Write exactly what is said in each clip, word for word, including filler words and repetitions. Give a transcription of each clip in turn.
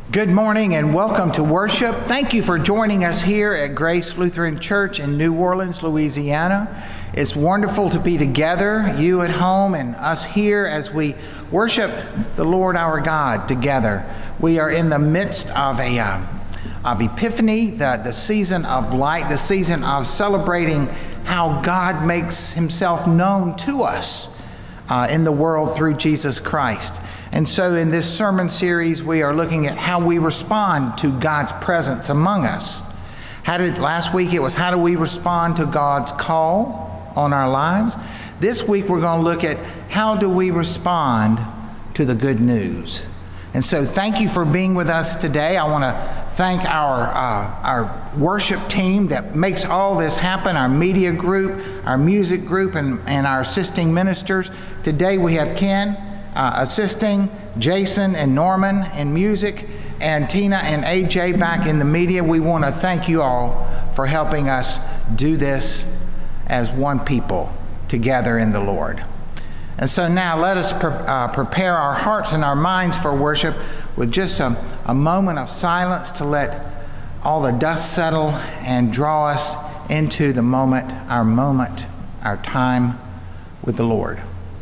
Good morning and welcome to worship. Thank you for joining us here at Grace Lutheran Church in New Orleans, Louisiana. It's wonderful to be together, you at home and us here as we worship the Lord our God together. We are in the midst of a uh, of Epiphany, the, the season of light, the season of celebrating how God makes himself known to us uh, in the world through Jesus Christ. And so in this sermon series, we are looking at how we respond to God's presence among us. How did, last week it was how do we respond to God's call on our lives? This week we're going to look at how do we respond to the good news. And so thank you for being with us today. I want to thank our, uh, our worship team that makes all this happen, our media group, our music group, and, and our assisting ministers. Today we have Ken Uh, assisting, Jason and Norman in music, and Tina and A J back in the media. We want to thank you all for helping us do this as one people together in the Lord. And so now let us pre uh, prepare our hearts and our minds for worship with just a, a moment of silence to let all the dust settle and draw us into the moment, our moment, our time with the Lord.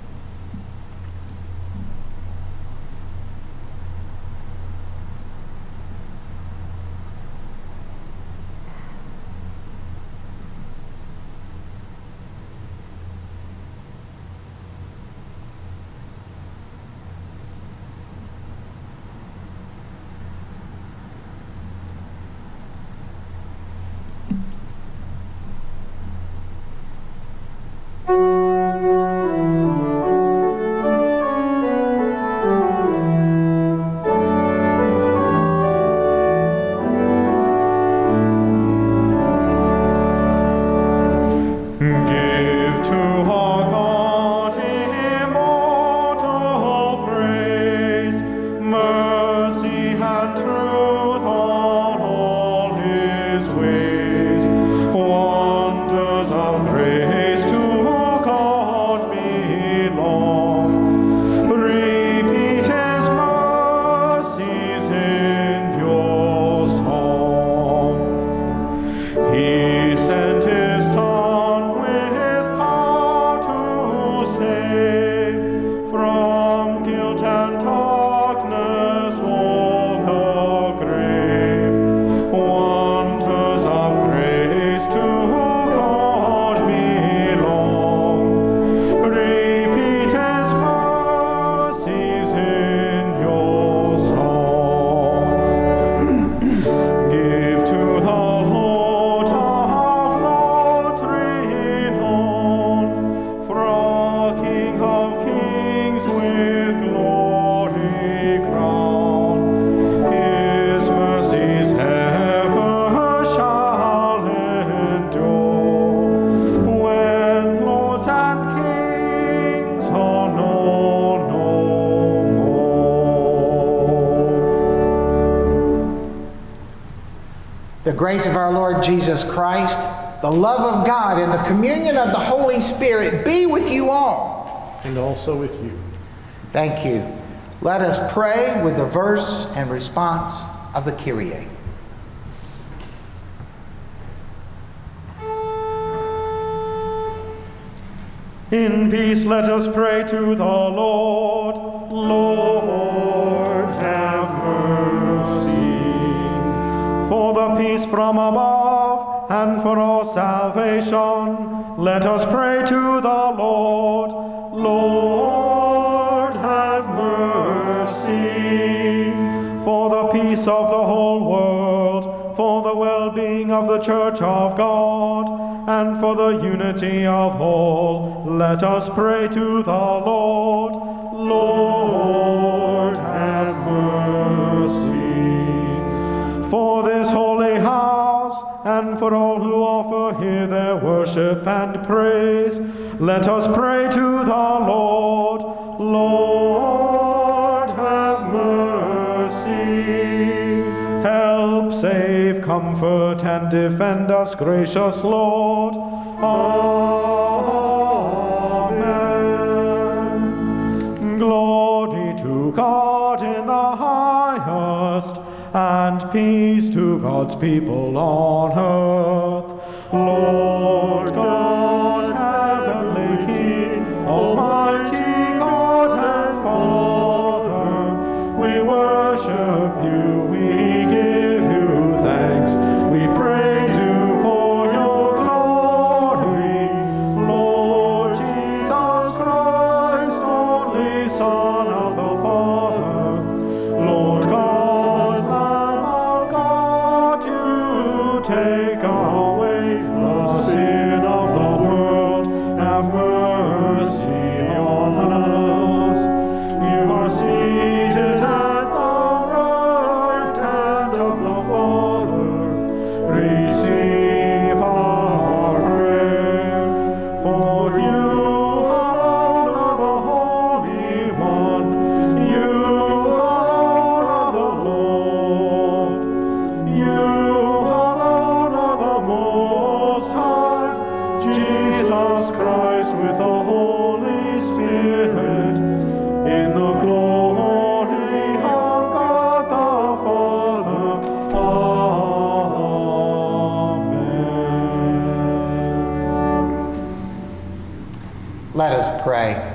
The grace of our Lord Jesus Christ, the love of God, and the communion of the Holy Spirit be with you all. And also with you. Thank you. Let us pray with the verse and response of the Kyrie. In peace let us pray to the Lord. Lord, have mercy. For the peace from above and for our salvation, let us pray to the Lord. Lord, have mercy. For the peace of the whole world, for the well-being of the Church of God, and for the unity of all, let us pray to the Lord. Lord, have mercy. For this holy house, and for all who offer here their worship and praise, let us pray to the Lord. Lord, have mercy. Help, save, comfort, and defend us, gracious Lord. Amen. Glory to God in the highest, and peace to God's people on earth. Lord God, heavenly King, almighty God and Father, we worship you, we give you thanks, we praise you for your glory. Lord Jesus Christ, only Son of the Father, Lord God, Lamb of God, you take away the sin of the world. Have mercy on us. You are seated at the right hand of the Father. Receive our prayer. For you alone are the Holy One. You alone are the Lord. You alone are the Most High. Jesus Christ with the Holy Spirit, in the glory of God the Father. Amen. Let us pray.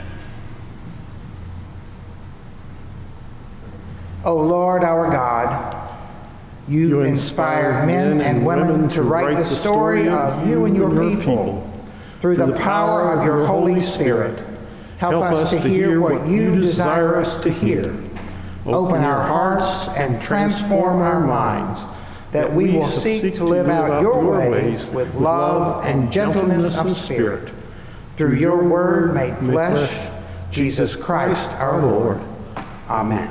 O Lord our God, you, You inspired men and women to write the story of you and your people through the power of your Holy Spirit. Help us to hear what you desire us to hear. Open our hearts and transform our minds, that we will seek to live out your ways with love and gentleness of spirit. Through your word made flesh, Jesus Christ our Lord. Amen.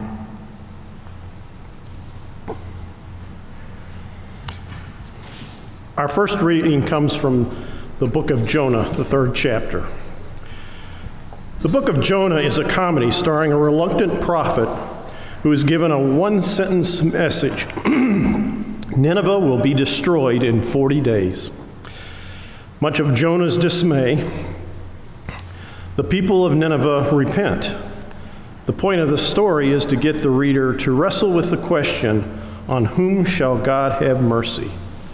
Our first reading comes from the book of Jonah, the third chapter. The book of Jonah is a comedy starring a reluctant prophet who is given a one-sentence message. Nineveh will be destroyed in forty days. Much of Jonah's dismay, the people of Nineveh repent. The point of the story is to get the reader to wrestle with the question, on whom shall God have mercy?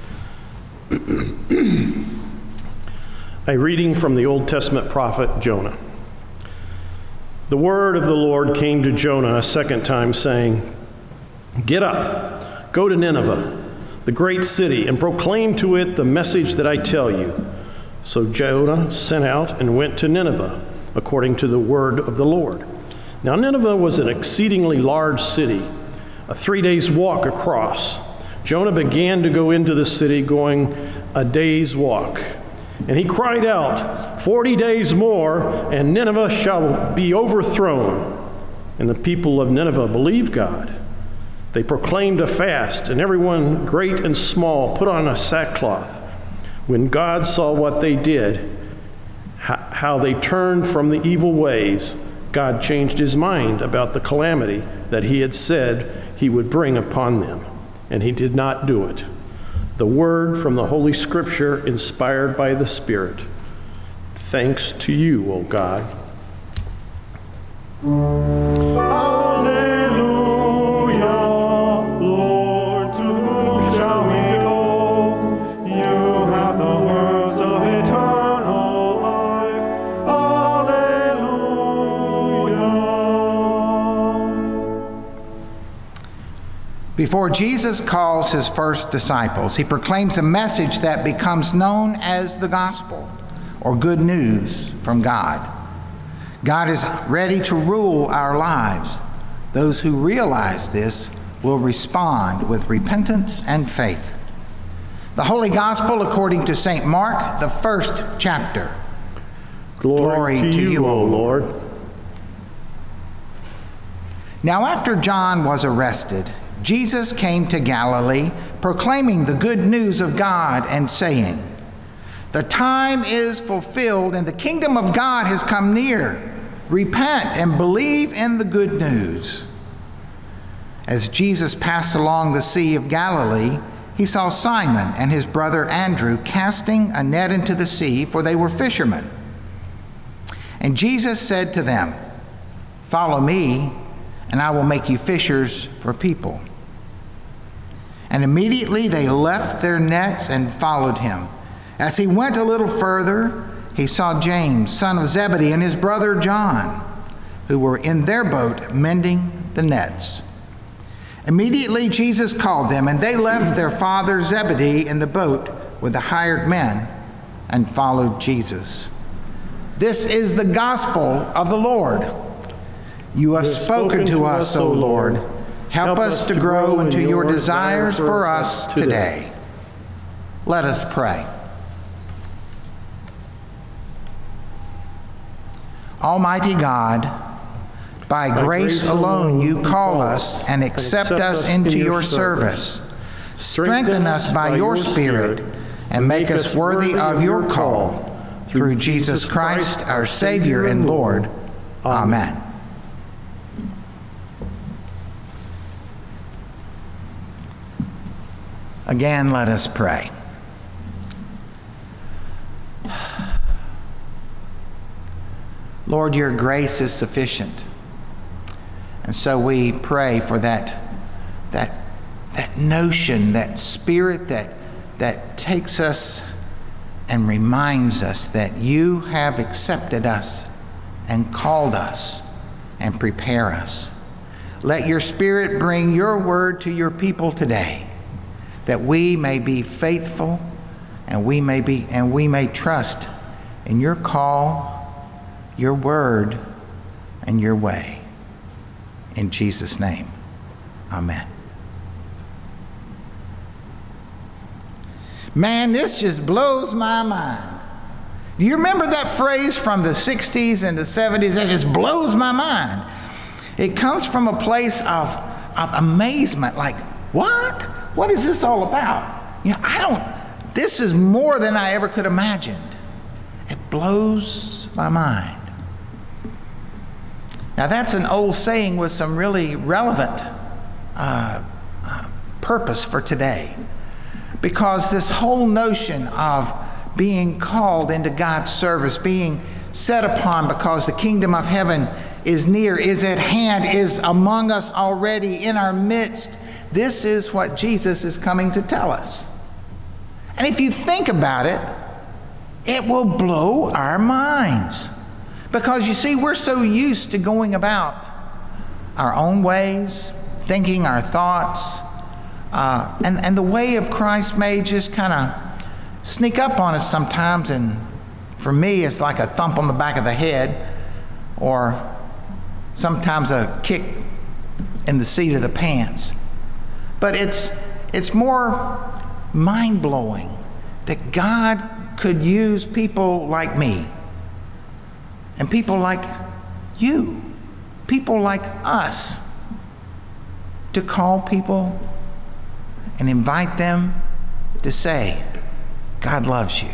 A reading from the Old Testament prophet Jonah. The word of the Lord came to Jonah a second time, saying, "Get up, go to Nineveh, the great city, and proclaim to it the message that I tell you." So Jonah sent out and went to Nineveh, according to the word of the Lord. Now Nineveh was an exceedingly large city, a three days' walk across. Jonah began to go into the city, going a day's walk. And he cried out, "Forty days more, and Nineveh shall be overthrown." And the people of Nineveh believed God. They proclaimed a fast, and everyone, great and small, put on a sackcloth. When God saw what they did, how they turned from the evil ways, God changed his mind about the calamity that he had said he would bring upon them, and he did not do it. The word from the Holy Scripture, inspired by the Spirit. Thanks to you, O God. Hallelujah, Lord, to whom shall we go? You have the words of eternal life. Hallelujah. Before Jesus calls his first disciples, he proclaims a message that becomes known as the gospel, or good news from God. God is ready to rule our lives. Those who realize this will respond with repentance and faith. The Holy Gospel according to Saint Mark, the first chapter. Glory, Glory to, to you, you, O Lord. Now after John was arrested, Jesus came to Galilee, proclaiming the good news of God and saying, "The time is fulfilled and the kingdom of God has come near. Repent and believe in the good news." As Jesus passed along the Sea of Galilee, he saw Simon and his brother Andrew casting a net into the sea, for they were fishermen. And Jesus said to them, "Follow me, and I will make you fishers for people." And immediately they left their nets and followed him. As he went a little further, he saw James, son of Zebedee, and his brother John, who were in their boat mending the nets. Immediately Jesus called them, and they left their father Zebedee in the boat with the hired men and followed Jesus. This is the gospel of the Lord. You have spoken to us, O Lord. Help us to grow into your desires for us today. Let us pray. Almighty God, by grace alone you call us and accept us into your service. Strengthen us by your Spirit and make us worthy of your call. Through Jesus Christ, our Savior and Lord. Amen. Again, let us pray. Lord, your grace is sufficient. And so we pray for that, that, that notion, that spirit that, that takes us and reminds us that you have accepted us and called us and prepare us. Let your Spirit bring your word to your people today, that we may be faithful and we may be and we may trust in your call, your word, and your way. In Jesus' name, amen. Man, this just blows my mind. Do you remember that phrase from the sixties and the seventies? That just blows my mind. It comes from a place of, of amazement, like, what? What is this all about? You know, I don't, this is more than I ever could imagine. It blows my mind. Now that's an old saying with some really relevant uh, uh, purpose for today. Because this whole notion of being called into God's service, being set upon because the kingdom of heaven is near, is at hand, is among us already in our midst, this is what Jesus is coming to tell us. And if you think about it, it will blow our minds. Because you see, we're so used to going about our own ways, thinking our thoughts, uh, and, and the way of Christ may just kind of sneak up on us sometimes, and for me, it's like a thump on the back of the head, or sometimes a kick in the seat of the pants. But it's, it's more mind-blowing that God could use people like me and people like you, people like us, to call people and invite them to say, God loves you.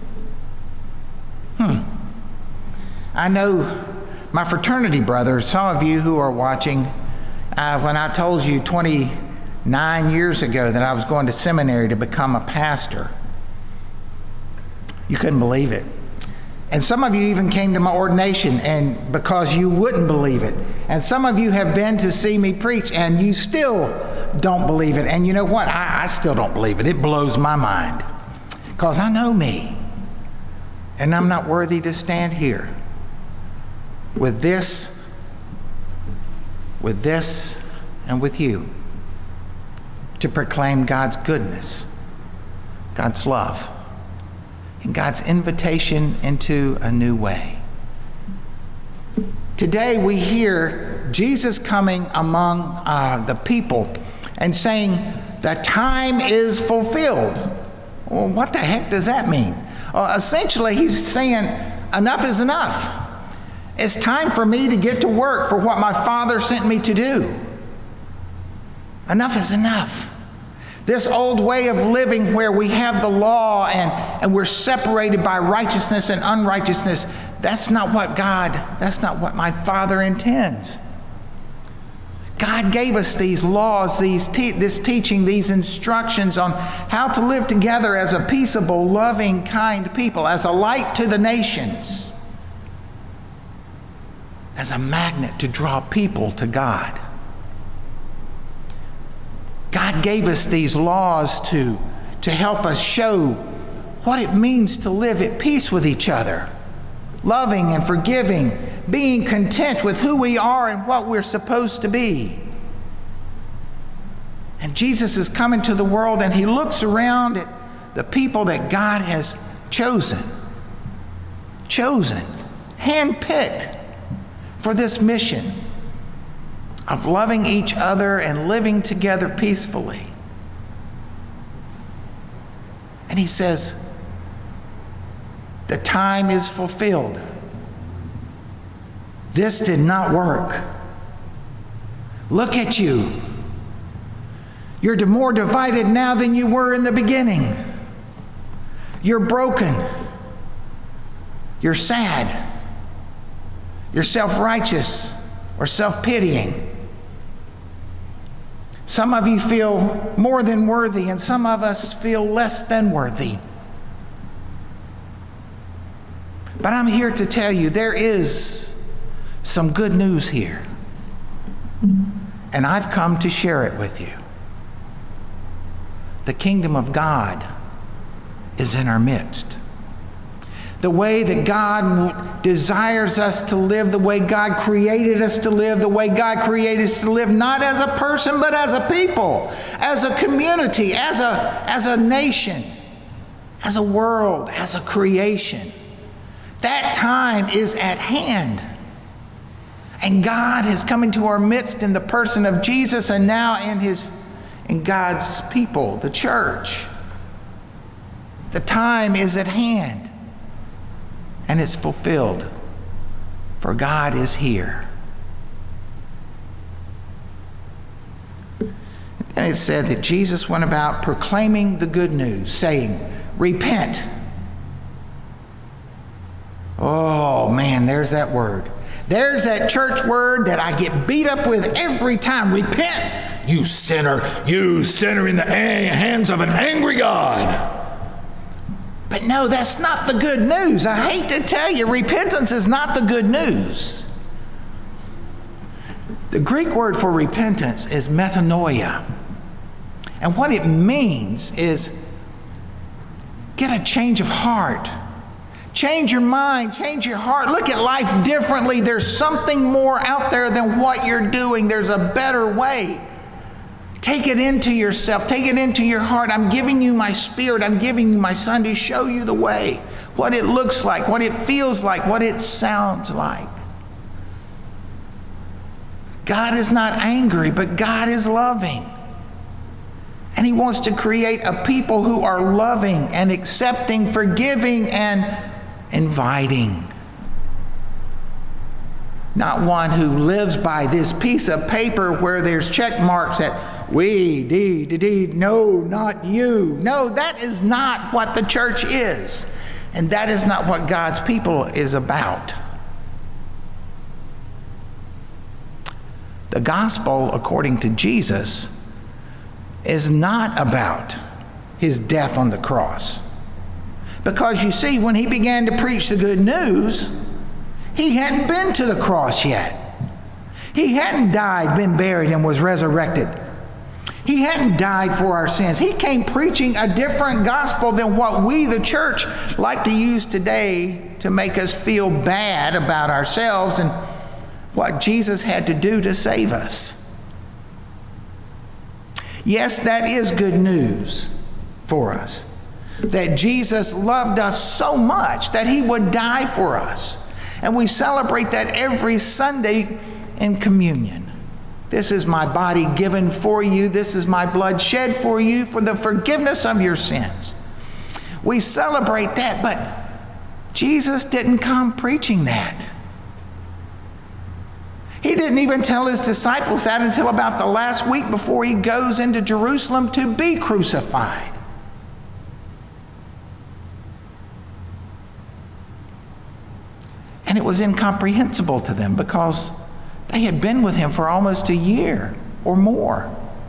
Hmm. I know my fraternity brothers, some of you who are watching, uh, when I told you twenty-nine years ago that I was going to seminary to become a pastor, you couldn't believe it. And some of you even came to my ordination and because you wouldn't believe it. And some of you have been to see me preach and you still don't believe it. And you know what? I, I still don't believe it. It blows my mind because I know me. And I'm not worthy to stand here with this, with this, and with you to proclaim God's goodness, God's love, and God's invitation into a new way. Today we hear Jesus coming among uh, the people and saying, the time is fulfilled. Well, what the heck does that mean? Uh, essentially, he's saying, enough is enough. It's time for me to get to work for what my Father sent me to do. Enough is enough. This old way of living where we have the law and, and we're separated by righteousness and unrighteousness, that's not what God, that's not what my Father intends. God gave us these laws, these te- this teaching, these instructions on how to live together as a peaceable, loving, kind people, as a light to the nations, as a magnet to draw people to God. God gave us these laws to, to help us show what it means to live at peace with each other, loving and forgiving, being content with who we are and what we're supposed to be. And Jesus is coming to the world, and he looks around at the people that God has chosen, chosen, handpicked for this mission of loving each other and living together peacefully. And he says, the time is fulfilled. This did not work. Look at you. You're more divided now than you were in the beginning. You're broken. You're sad. You're self-righteous or self-pitying. Some of you feel more than worthy, and some of us feel less than worthy. But I'm here to tell you there is some good news here, and I've come to share it with you. The kingdom of God is in our midst. The way that God desires us to live, the way God created us to live, the way God created us to live, not as a person, but as a people, as a community, as a, as a nation, as a world, as a creation. That time is at hand. And God has come into our midst in the person of Jesus, and now in his, in God's people, the church. The time is at hand. And it's fulfilled, for God is here. And it said that Jesus went about proclaiming the good news, saying, repent. Oh man, there's that word. There's that church word that I get beat up with every time. Repent, you sinner, you sinner in the hands of an angry God. But no, that's not the good news. I hate to tell you, repentance is not the good news. The Greek word for repentance is metanoia. And what it means is get a change of heart. Change your mind, change your heart. Look at life differently. There's something more out there than what you're doing. There's a better way. Take it into yourself. Take it into your heart. I'm giving you my Spirit. I'm giving you my Son to show you the way, what it looks like, what it feels like, what it sounds like. God is not angry, but God is loving. And he wants to create a people who are loving and accepting, forgiving, and inviting. Not one who lives by this piece of paper where there's check marks at we, dee, dee, dee, no, not you. No, that is not what the church is. And that is not what God's people is about. The gospel, according to Jesus, is not about his death on the cross. Because you see, when he began to preach the good news, he hadn't been to the cross yet. He hadn't died, been buried, and was resurrected. He hadn't died for our sins. He came preaching a different gospel than what we, the church, like to use today to make us feel bad about ourselves and what Jesus had to do to save us. Yes, that is good news for us, that Jesus loved us so much that he would die for us. And we celebrate that every Sunday in communion. This is my body given for you. This is my blood shed for you for the forgiveness of your sins. We celebrate that, but Jesus didn't come preaching that. He didn't even tell his disciples that until about the last week before he goes into Jerusalem to be crucified. And it was incomprehensible to them because they had been with him for almost a year or more.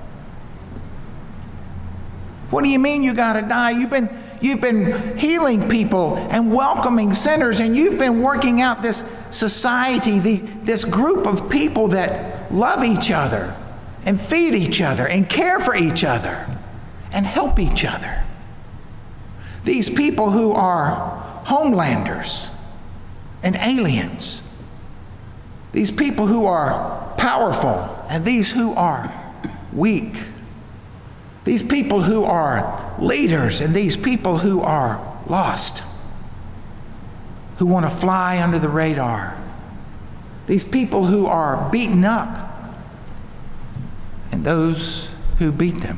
What do you mean you got to die? You've been, you've been healing people and welcoming sinners, and you've been working out this society, the, this group of people that love each other and feed each other and care for each other and help each other. These people who are homelanders and aliens. These people who are powerful and these who are weak. These people who are leaders and these people who are lost, who want to fly under the radar. These people who are beaten up and those who beat them.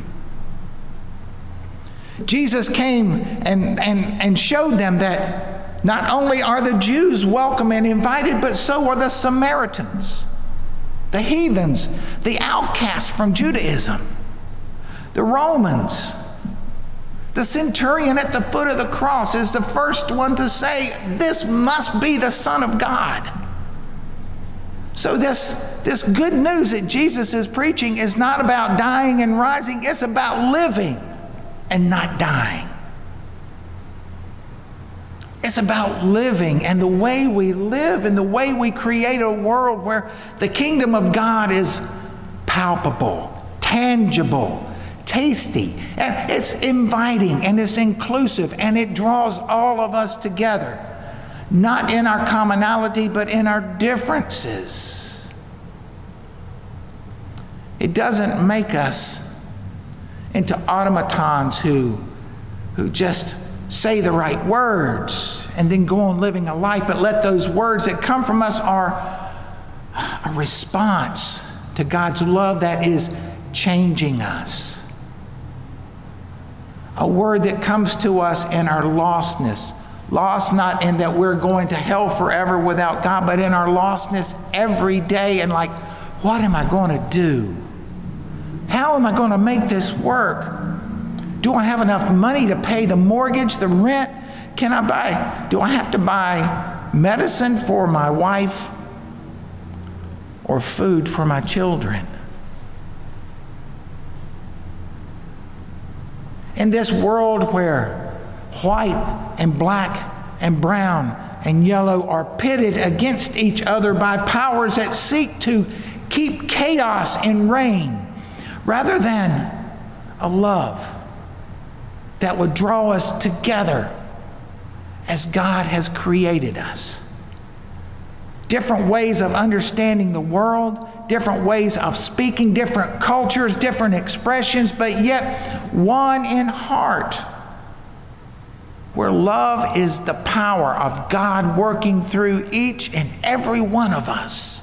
Jesus came and, and, and showed them that not only are the Jews welcome and invited, but so are the Samaritans, the heathens, the outcasts from Judaism, the Romans. The centurion at the foot of the cross is the first one to say, this must be the Son of God. So this, this good news that Jesus is preaching is not about dying and rising, it's about living and not dying. It's about living, and the way we live and the way we create a world where the kingdom of God is palpable, tangible, tasty, and it's inviting, and it's inclusive, and it draws all of us together, not in our commonality, but in our differences. It doesn't make us into automatons who, who just say the right words and then go on living a life, but let those words that come from us are a response to God's love that is changing us. A word that comes to us in our lostness. Lost not in that we're going to hell forever without God, but in our lostness every day, and like, what am I going to do? How am I going to make this work? Do I have enough money to pay the mortgage, the rent? Can I buy, do I have to buy medicine for my wife or food for my children? In this world where white and black and brown and yellow are pitted against each other by powers that seek to keep chaos in reign, rather than a love that would draw us together as God has created us. Different ways of understanding the world, different ways of speaking, different cultures, different expressions, but yet one in heart, where love is the power of God working through each and every one of us.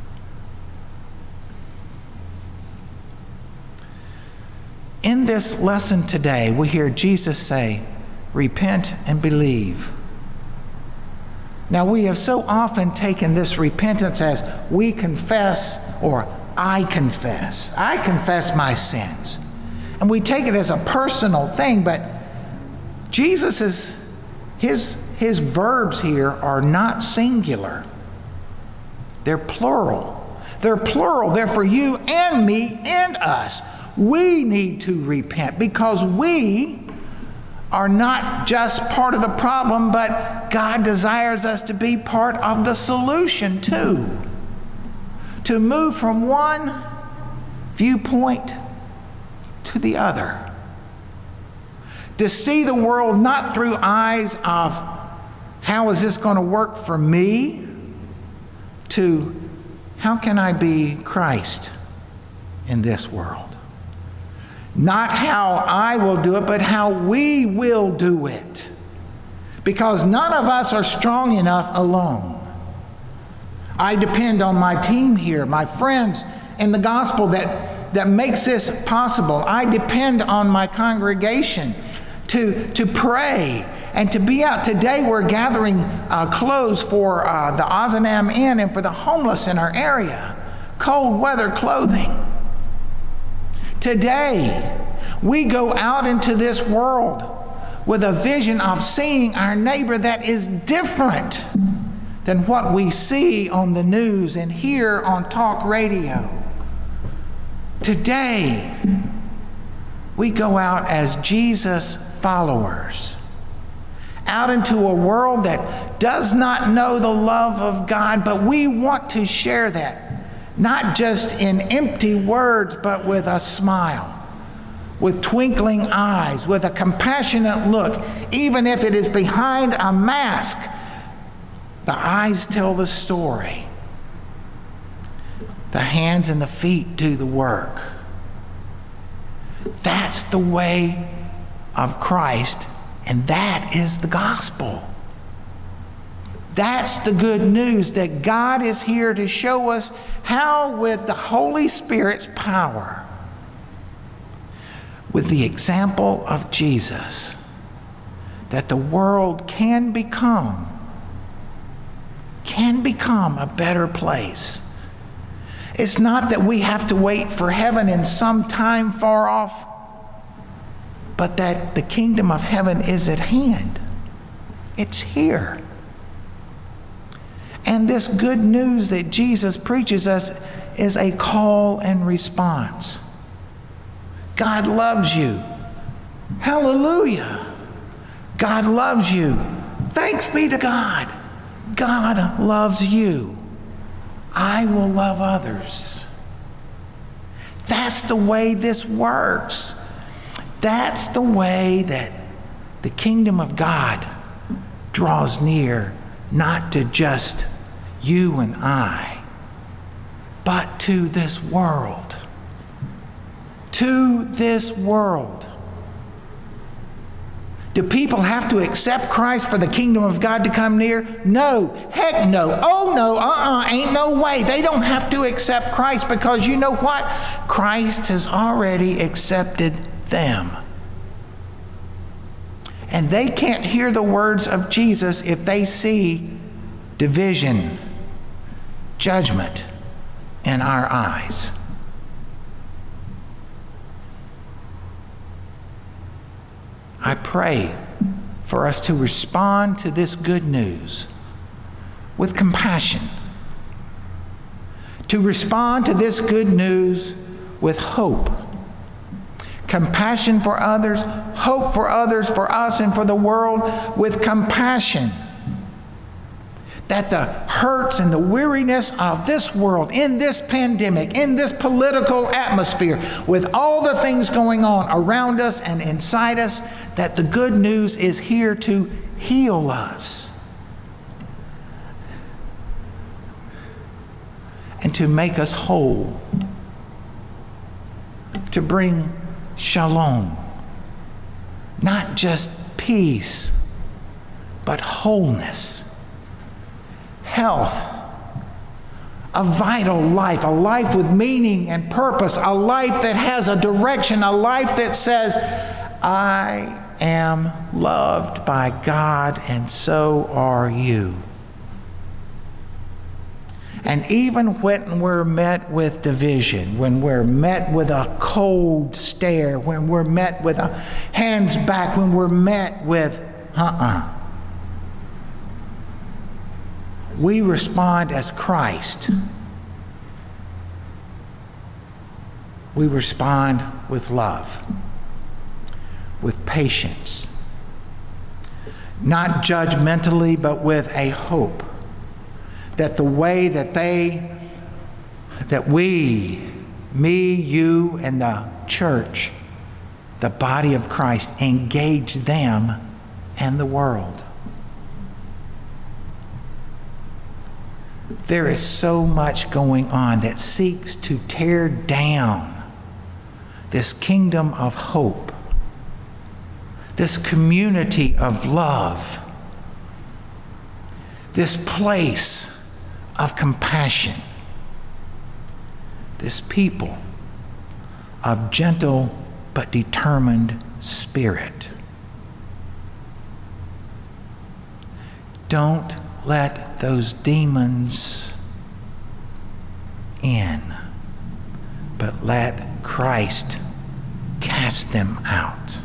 In this lesson today, we hear Jesus say, repent and believe. Now, we have so often taken this repentance as we confess, or I confess. I confess my sins. And we take it as a personal thing, but Jesus is, his, his verbs here are not singular. They're plural. They're plural. They're for you and me and us. We need to repent because we are not just part of the problem, but God desires us to be part of the solution too. To move from one viewpoint to the other. To see the world not through eyes of how is this going to work for me, to how can I be Christ in this world? Not how I will do it, but how we will do it. Because none of us are strong enough alone. I depend on my team here, my friends in the gospel that, that makes this possible. I depend on my congregation to, to pray and to be out. Today we're gathering uh, clothes for uh, the Ozanam Inn and for the homeless in our area. Cold weather clothing. Today, we go out into this world with a vision of seeing our neighbor that is different than what we see on the news and hear on talk radio. Today, we go out as Jesus followers, out into a world that does not know the love of God, but we want to share that. not just in empty words, but with a smile, with twinkling eyes, with a compassionate look. Even if it is behind a mask, the eyes tell the story. The hands and the feet do the work. That's the way of Christ, and that is the gospel. That's the good news, that God is here to show us how, with the Holy Spirit's power, with the example of Jesus, that the world can become, can become a better place. It's not that we have to wait for heaven in some time far off, but that the kingdom of heaven is at hand. It's here. And this good news that Jesus preaches us is a call and response. God loves you. Hallelujah. God loves you. Thanks be to God. God loves you. I will love others. That's the way this works. That's the way that the kingdom of God draws near, not to just you and I, but to this world. To this world. Do people have to accept Christ for the kingdom of God to come near? No. Heck no. Oh no. Uh-uh. Ain't no way. They don't have to accept Christ, because you know what? Christ has already accepted them. And they can't hear the words of Jesus if they see division, judgment in our eyes. I pray for us to respond to this good news with compassion, to respond to this good news with hope, compassion for others, hope for others, for us and for the world, with compassion, that the hurts and the weariness of this world, in this pandemic, in this political atmosphere, with all the things going on around us and inside us, that the good news is here to heal us and to make us whole, to bring shalom, not just peace, but wholeness, health, a vital life, a life with meaning and purpose, a life that has a direction, a life that says, I am loved by God and so are you. And even when we're met with division, when we're met with a cold stare, when we're met with a hands back, when we're met with uh-uh, we respond as Christ. We respond with love, with patience, not judgmentally, but with a hope that the way that they, that we, me, you, and the church, the body of Christ, engage them and the world. There is so much going on that seeks to tear down this kingdom of hope, this community of love, this place of compassion, this people of gentle but determined spirit. Don't let those demons in, but let Christ cast them out.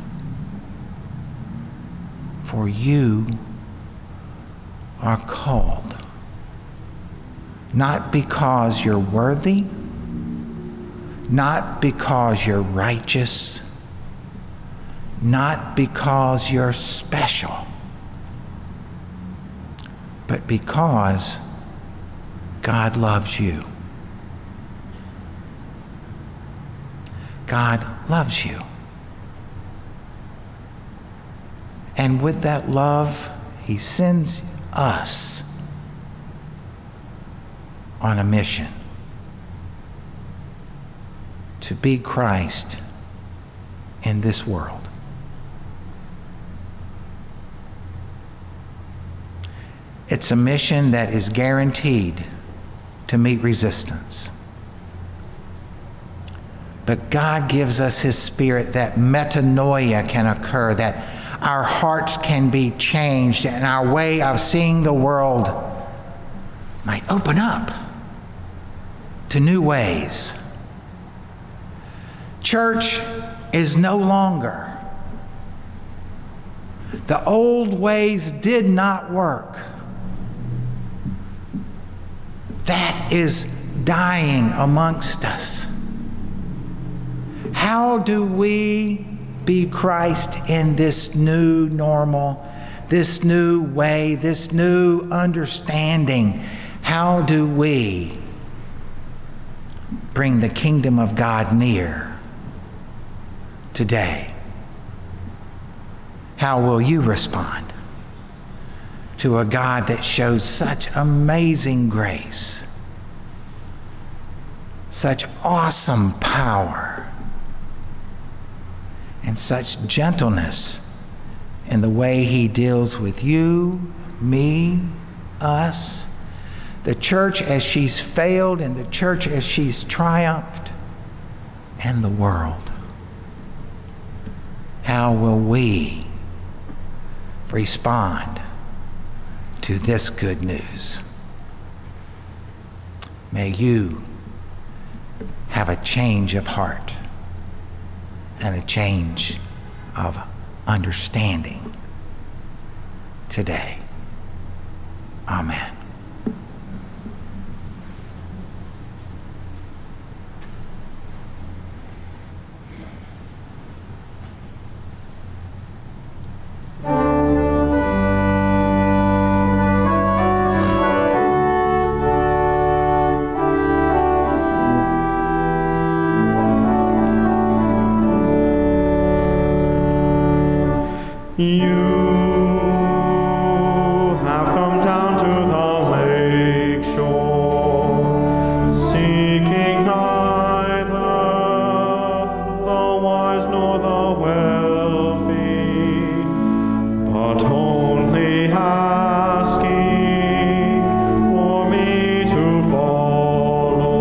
For you are called, not because you're worthy, not because you're righteous, not because you're special, but because God loves you. God loves you. And with that love, he sends us on a mission to be Christ in this world. It's a mission that is guaranteed to meet resistance. But God gives us his Spirit that metanoia can occur, that our hearts can be changed and our way of seeing the world might open up to new ways. Church is no longer. The old ways did not work. That is dying amongst us. How do we be Christ in this new normal, this new way, this new understanding? How do we bring the kingdom of God near today? How will you respond to a God that shows such amazing grace, such awesome power, and such gentleness in the way he deals with you, me, us, the church as she's failed and the church as she's triumphed, and the world? How will we respond to this good news? May you have a change of heart and a change of understanding today. Amen. You have come down to the lake shore, seeking neither the wise nor the wealthy, but only asking for me to follow.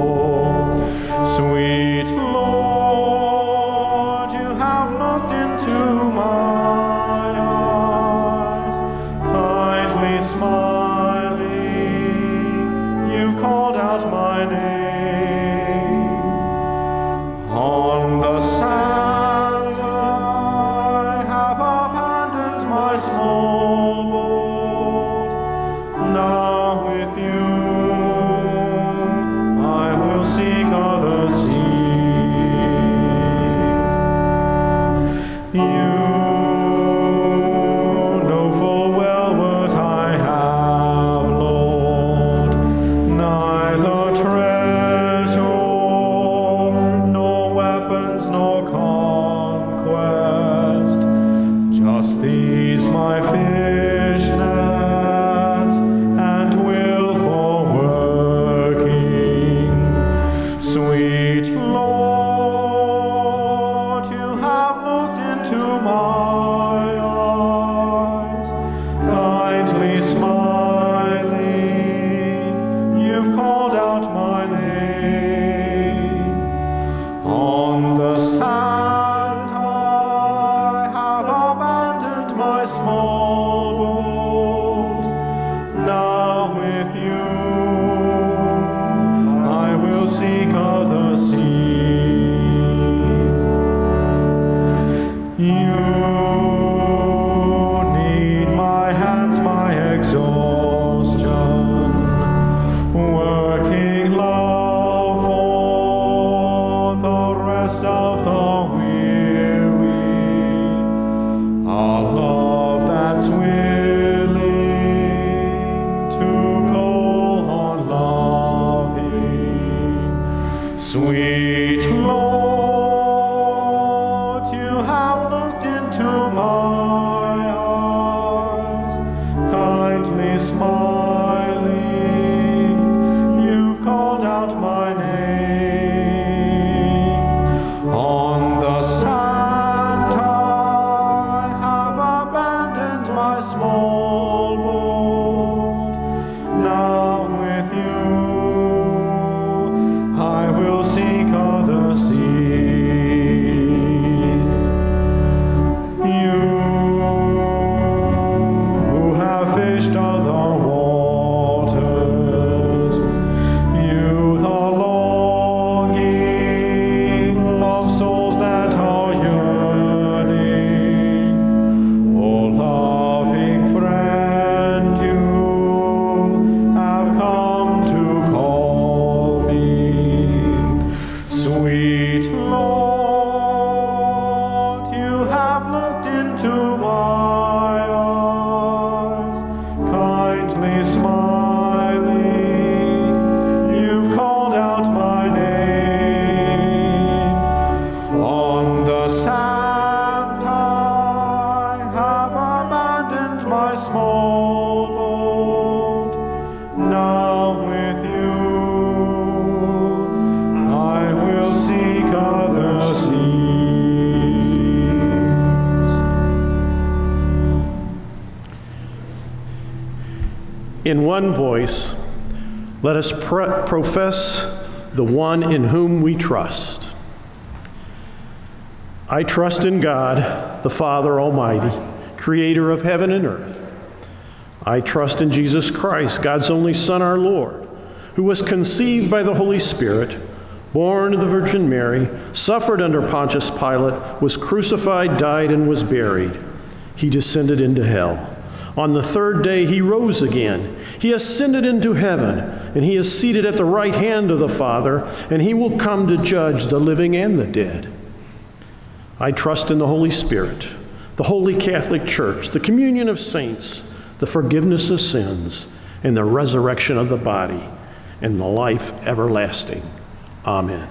Sweet Lord, you have looked into my smiling, you've called out my name. On the sand I have abandoned my small boat. Now with you I will seek other seas. You my fish nets and will for working. Sweet Lord, you have looked into my eyes, kindly smiling, you've called out my name. On the sand I have abandoned my small boat. Now with you I will seek other seas. You need my hands, my exhaustion, working love for the rest of the weary, a love that's willing to go on loving. Sweet Lord, in one voice, let us pro- profess the one in whom we trust. I trust in God, the Father Almighty, creator of heaven and earth. I trust in Jesus Christ, God's only Son, our Lord, who was conceived by the Holy Spirit, born of the Virgin Mary, suffered under Pontius Pilate, was crucified, died, and was buried. He descended into hell. On the third day he rose again. He ascended into heaven, and he is seated at the right hand of the Father, and he will come to judge the living and the dead. I trust in the Holy Spirit, the Holy Catholic Church, the communion of saints, the forgiveness of sins, and the resurrection of the body, and the life everlasting. Amen.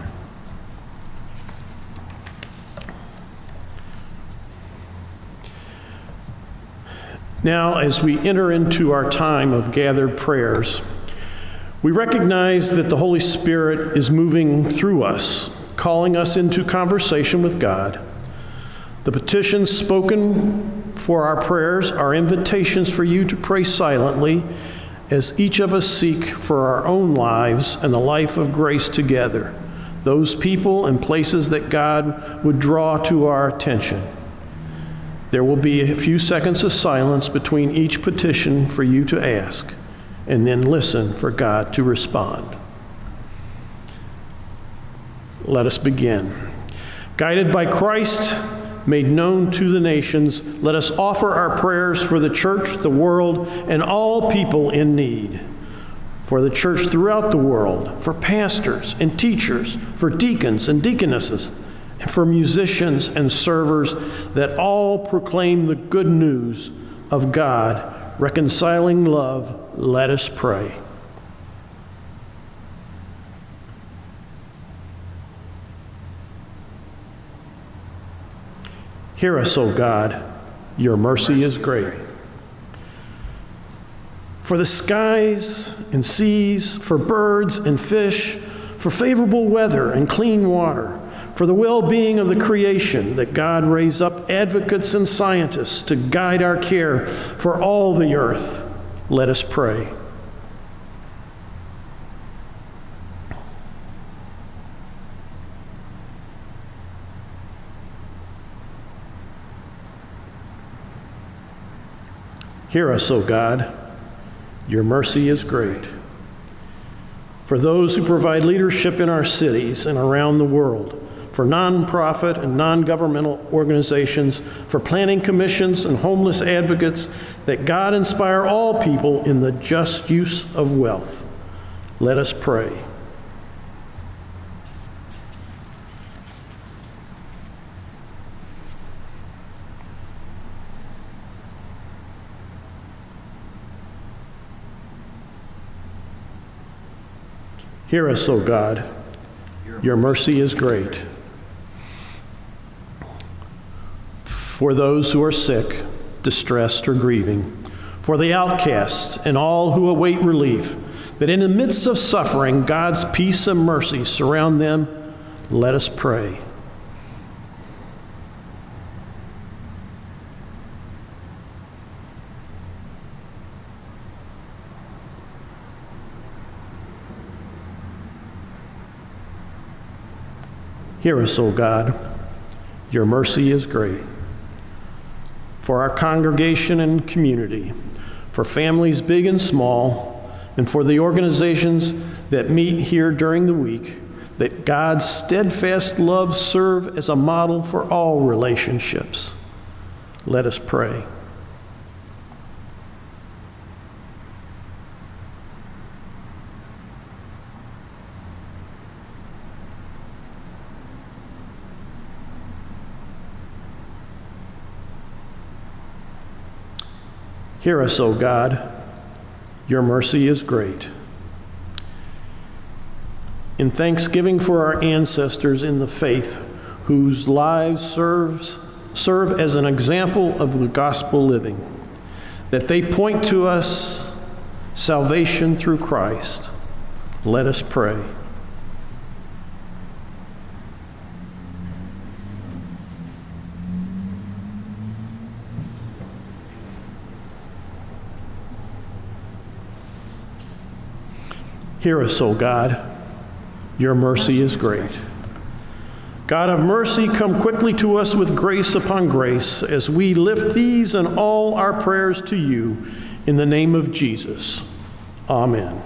Now, as we enter into our time of gathered prayers, we recognize that the Holy Spirit is moving through us, calling us into conversation with God. The petitions spoken for our prayers are invitations for you to pray silently as each of us seek for our own lives and the life of grace together, those people and places that God would draw to our attention. There will be a few seconds of silence between each petition for you to ask, and then listen for God to respond. Let us begin. Guided by Christ, made known to the nations, let us offer our prayers for the church, the world, and all people in need. For the church throughout the world, for pastors and teachers, for deacons and deaconesses, and for musicians and servers, that all proclaim the good news of God, reconciling love. Let us pray. Hear us, O God, your mercy is great. For the skies and seas, for birds and fish, for favorable weather and clean water, for the well-being of the creation, that God raise up advocates and scientists to guide our care for all the earth. Let us pray. Hear us, O God, your mercy is great. For those who provide leadership in our cities and around the world, for nonprofit and non-governmental organizations, for planning commissions and homeless advocates, that God inspire all people in the just use of wealth. Let us pray. Hear us, O God, your mercy is great. For those who are sick, distressed, or grieving, for the outcasts and all who await relief, that in the midst of suffering, God's peace and mercy surround them, let us pray. Hear us, O God, your mercy is great. For our congregation and community, for families big and small, and for the organizations that meet here during the week, that God's steadfast love serve as a model for all relationships. Let us pray. Hear us, O God, your mercy is great. In thanksgiving for our ancestors in the faith, whose lives serves, serve as an example of the gospel living, that they point to us salvation through Christ, let us pray. Hear us, O God. Your mercy is great. God of mercy, come quickly to us with grace upon grace as we lift these and all our prayers to you in the name of Jesus. Amen.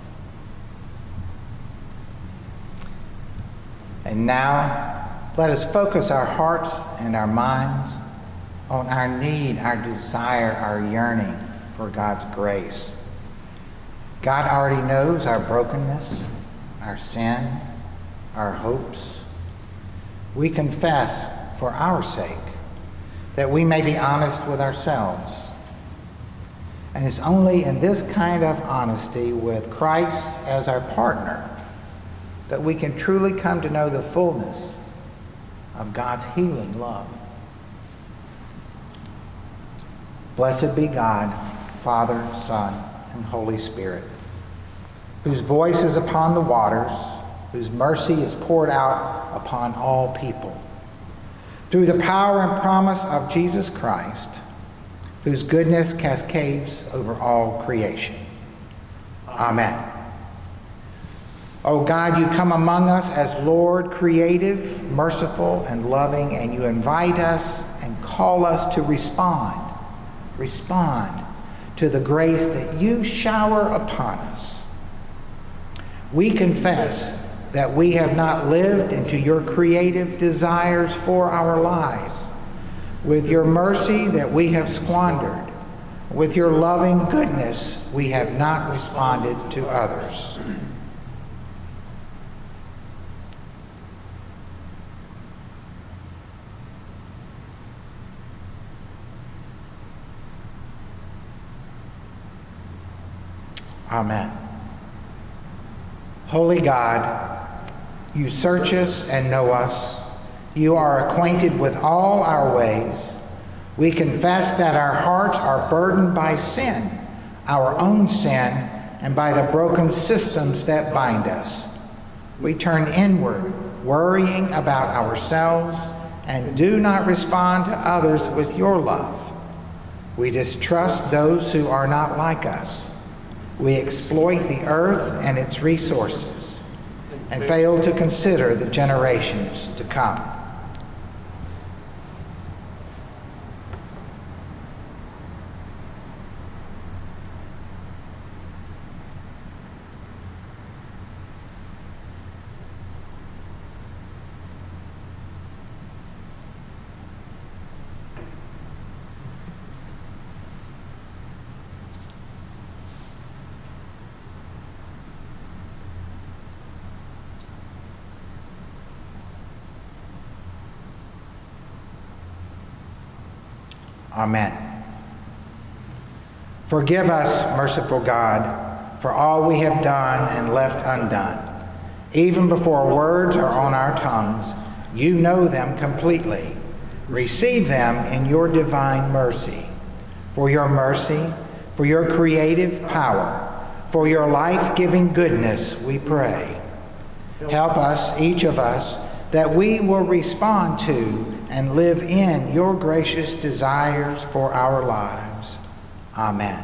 And now, let us focus our hearts and our minds on our need, our desire, our yearning for God's grace. God already knows our brokenness, our sin, our hopes. We confess for our sake, that we may be honest with ourselves. And it's only in this kind of honesty with Christ as our partner that we can truly come to know the fullness of God's healing love. Blessed be God, Father, Son, and Holy Spirit, whose voice is upon the waters, whose mercy is poured out upon all people. Through the power and promise of Jesus Christ, whose goodness cascades over all creation. Amen. O God, you come among us as Lord, creative, merciful, and loving, and you invite us and call us to respond. Respond to the grace that you shower upon us. We confess that we have not lived into your creative desires for our lives. With your mercy that we have squandered, with your loving goodness we have not responded to others. Amen. Holy God, you search us and know us. You are acquainted with all our ways. We confess that our hearts are burdened by sin, our own sin, and by the broken systems that bind us. We turn inward, worrying about ourselves, and do not respond to others with your love. We distrust those who are not like us. We exploit the earth and its resources, and fail to consider the generations to come. Amen. Forgive us, merciful God, for all we have done and left undone. Even before words are on our tongues, you know them completely. Receive them in your divine mercy. For your mercy, for your creative power, for your life-giving goodness, we pray. Help us, each of us, that we will respond to and live in your gracious desires for our lives. Amen.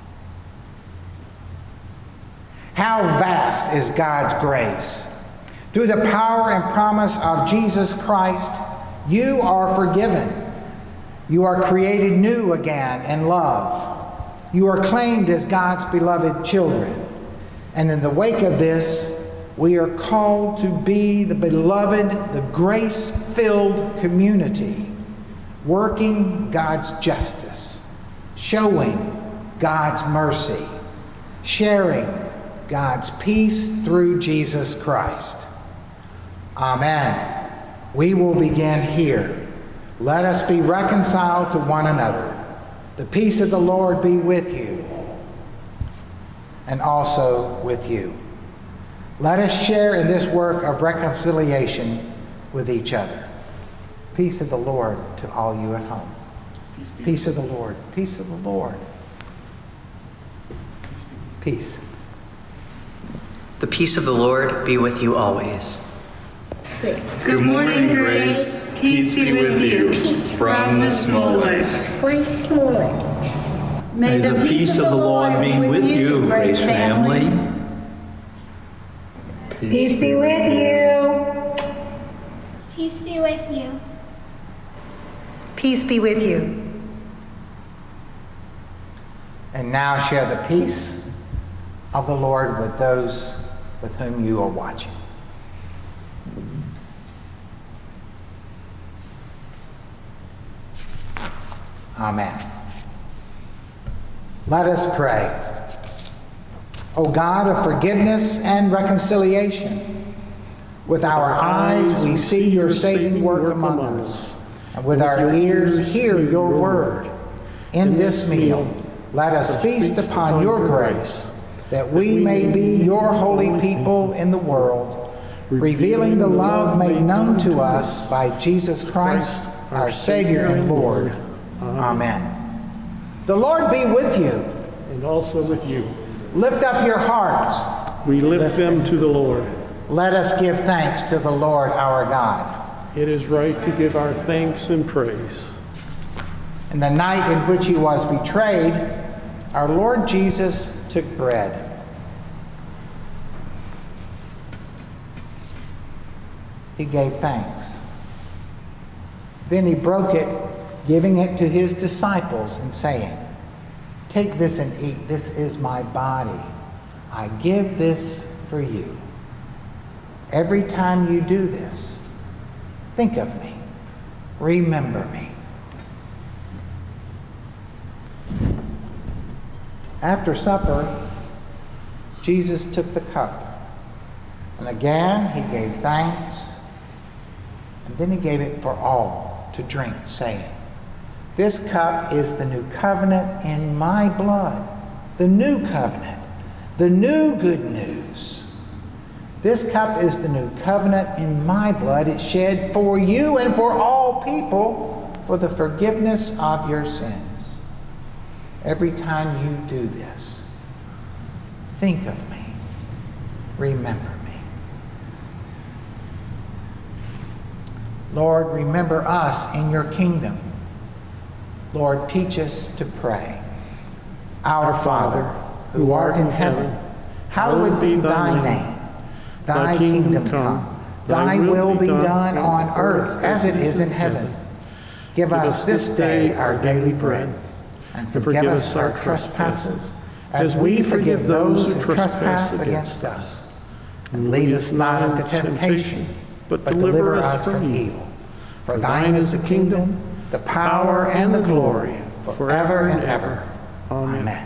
How vast is God's grace! Through the power and promise of Jesus Christ, you are forgiven. You are created new again in love. You are claimed as God's beloved children. And in the wake of this, we are called to be the beloved, the grace-filled community, working God's justice, showing God's mercy, sharing God's peace through Jesus Christ. Amen. We will begin here. Let us be reconciled to one another. The peace of the Lord be with you, and also with you. Let us share in this work of reconciliation with each other. Peace of the Lord to all you at home. Peace, peace of the Lord. Peace of the Lord. Peace. The peace of the Lord be with you always. Good, Good morning, Grace. Peace be with you from the Smollers. May the peace of the Lord be with you, Grace family. Peace be with you. Peace be with you. Peace be with you. And now share the peace of the Lord with those with whom you are watching. Amen. Let us pray. O God of forgiveness and reconciliation, with our eyes we see your saving work among us, and with our ears hear your word. In this meal, let us feast upon your grace, that we may be your holy people in the world, revealing the love made known to us by Jesus Christ, our Savior and Lord. Amen. The Lord be with you. And also with you. Lift up your hearts. We lift them to the Lord. Let us give thanks to the Lord our God. It is right to give our thanks and praise. In the night in which he was betrayed, our Lord Jesus took bread. He gave thanks. Then he broke it, giving it to his disciples and saying, "Take this and eat. This is my body. I give this for you. Every time you do this, think of me. Remember me." After supper, Jesus took the cup, and again he gave thanks, and then he gave it for all to drink, saying, "This cup is the new covenant in my blood, the new covenant, the new good news. This cup is the new covenant in my blood. It's shed for you and for all people for the forgiveness of your sins. Every time you do this, think of me. Remember me." Lord, remember us in your kingdom. Lord, teach us to pray. Our Father, who art in heaven, hallowed be thy name. Thy kingdom come. Thy will be done on earth as it is in heaven. Give us this day our daily bread, and forgive us our trespasses, as we forgive those who trespass against us. And lead us not into temptation, but deliver us from evil. For thine is the kingdom, the power, and the glory, forever and ever. Amen.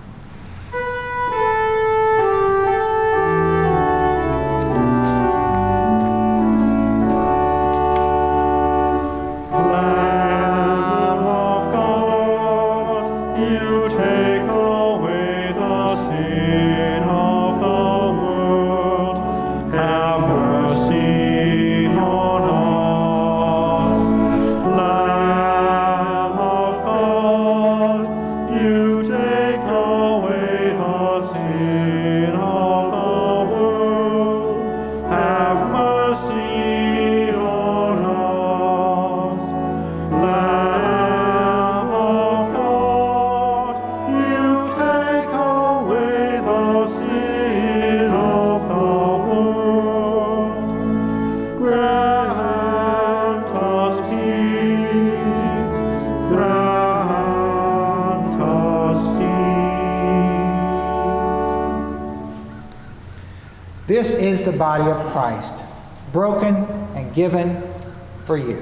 This is the body of Christ, broken and given for you.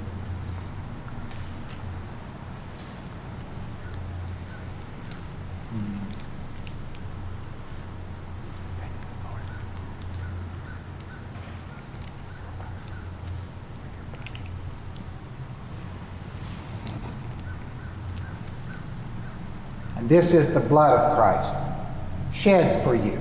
And this is the blood of Christ, shed for you.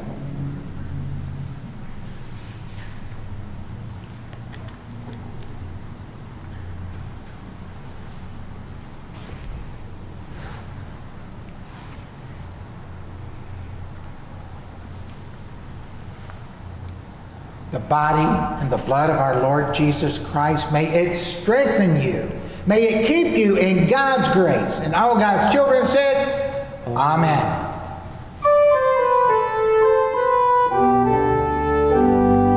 The body and the blood of our Lord Jesus Christ, may it strengthen you. May it keep you in God's grace. And all God's children said, Amen.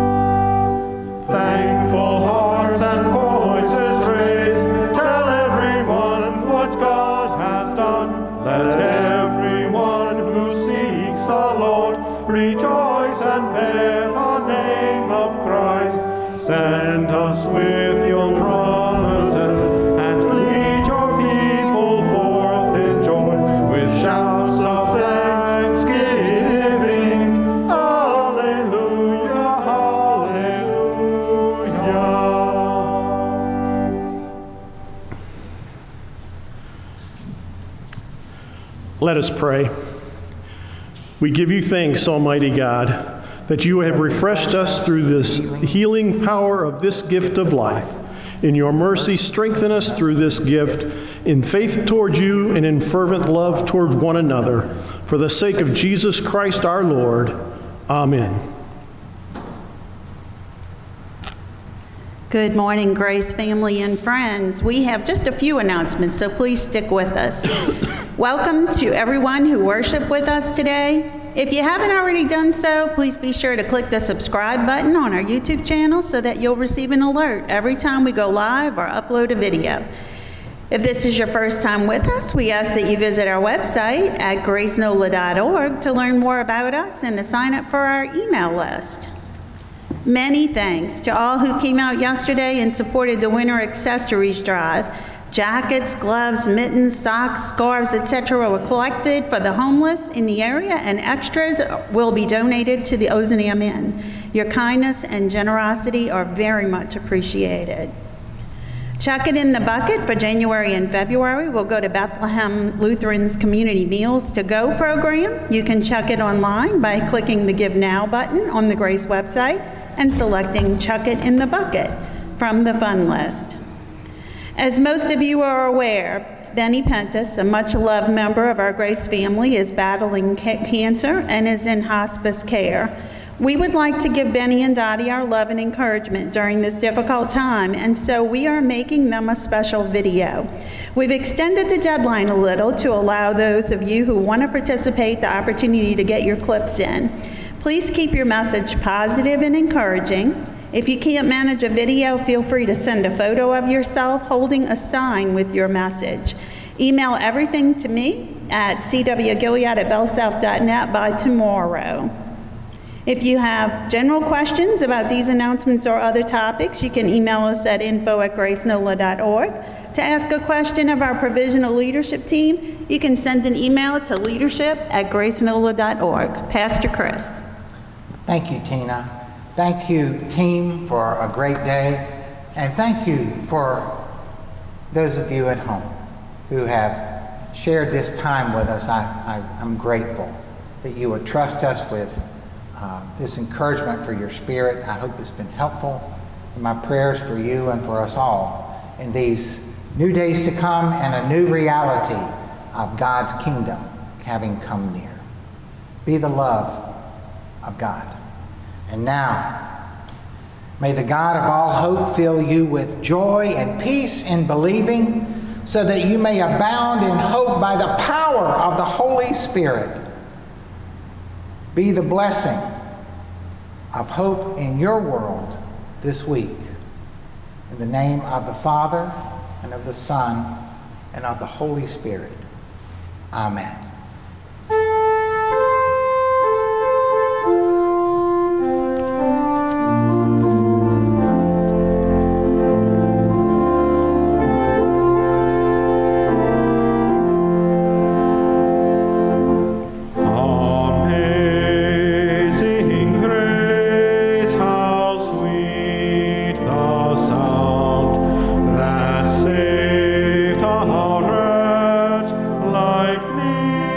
Let us pray. We give you thanks, Almighty God, that you have refreshed us through this healing power of this gift of life. In your mercy, strengthen us through this gift, in faith toward you and in fervent love toward one another. For the sake of Jesus Christ our Lord. Amen. Good morning, Grace family and friends. We have just a few announcements, so please stick with us. Welcome to everyone who worship with us today. If you haven't already done so, please be sure to click the subscribe button on our YouTube channel so that you'll receive an alert every time we go live or upload a video. If this is your first time with us, we ask that you visit our website at grace nola dot org to learn more about us and to sign up for our email list. Many thanks to all who came out yesterday and supported the winter accessories drive. Jackets, gloves, mittens, socks, scarves, et cetera were collected for the homeless in the area, and extras will be donated to the Ozaneam Inn. Your kindness and generosity are very much appreciated. Chuck It in the Bucket for January and February will go to Bethlehem Lutheran's Community Meals to Go program. You can check it online by clicking the Give Now button on the Grace website and selecting Chuck It in the Bucket from the fund list. As most of you are aware, Benny Pentis, a much-loved member of our Grace family, is battling ca cancer and is in hospice care. We would like to give Benny and Dottie our love and encouragement during this difficult time, and so we are making them a special video. We've extended the deadline a little to allow those of you who want to participate the opportunity to get your clips in. Please keep your message positive and encouraging. If you can't manage a video, feel free to send a photo of yourself holding a sign with your message. Email everything to me at c w gilead at bellsouth dot net by tomorrow. If you have general questions about these announcements or other topics, you can email us at info at grace nola dot org. To ask a question of our provisional leadership team, you can send an email to leadership at grace nola dot org. Pastor Chris. Thank you, Tina. Thank you, team, for a great day. And thank you for those of you at home who have shared this time with us. I, I, I'm grateful that you would trust us with uh, this encouragement for your spirit. I hope it's been helpful. And my prayers for you and for us all in these new days to come and a new reality of God's kingdom having come near. Be the love of God. And now, may the God of all hope fill you with joy and peace in believing, so that you may abound in hope by the power of the Holy Spirit. Be the blessing of hope in your world this week. In the name of the Father, and of the Son, and of the Holy Spirit. Amen. Like me.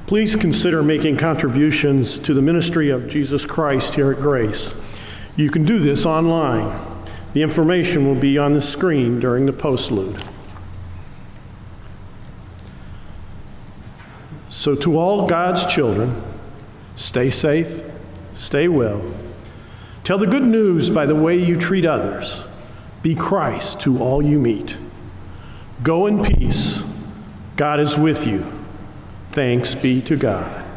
please consider making contributions to the ministry of Jesus Christ here at Grace. You can do this online. The information will be on the screen during the postlude. So to all God's children, stay safe, stay well. Tell the good news by the way you treat others. Be Christ to all you meet. Go in peace. God is with you. Thanks be to God.